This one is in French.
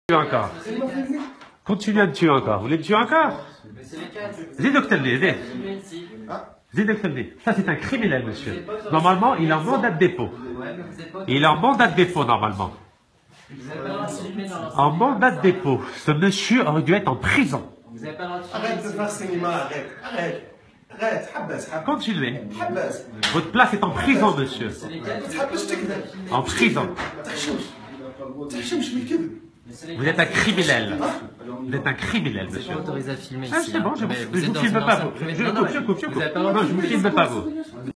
encore. Continuez à me tuer encore. Vous voulez me tuer encore? Ça, c'est un criminel, monsieur. Normalement, il est en mandat de dépôt. Il est en mandat de dépôt, normalement. En mandat de dépôt. Ce monsieur aurait dû être en prison. Arrête de faire cinéma, arrête. Continuez. Votre place est en prison, monsieur. En prison. Vous êtes un criminel. Vous êtes un criminel, monsieur. Pas autorisé à filmer Ah, ici. c'est bon, je vous filme pas, vous. Je coupe. Non, je vous filme pas, vous.